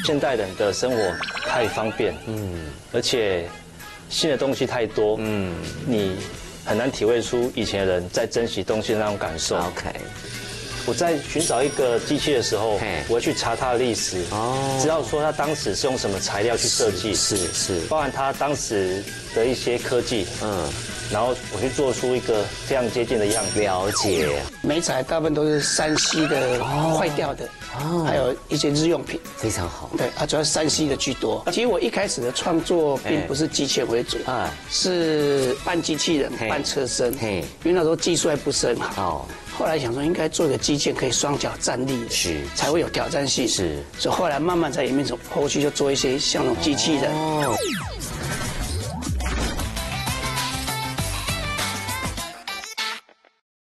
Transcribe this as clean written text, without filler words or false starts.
现代人的生活太方便，而且新的东西太多，你很难体会出以前的人在珍惜东西的那种感受。 OK。 我在寻找一个机器的时候，我会去查它的历史，知道说它当时是用什么材料去设计， 是， 包含它当时的一些科技，然后我去做出一个非常接近的样子。 了解。 媒材大部分都是3C 的坏掉的，还有一些日用品。 非常好。 对啊，主要是3C 的居多。其实我一开始的创作并不是机器人为主，是半机器人半车身，因为那时候技术还不是很好。后来想说应该做一个机器人可以双脚站立的，才会有挑战性。所以后来慢慢才演变成后续就做一些像那种机器人。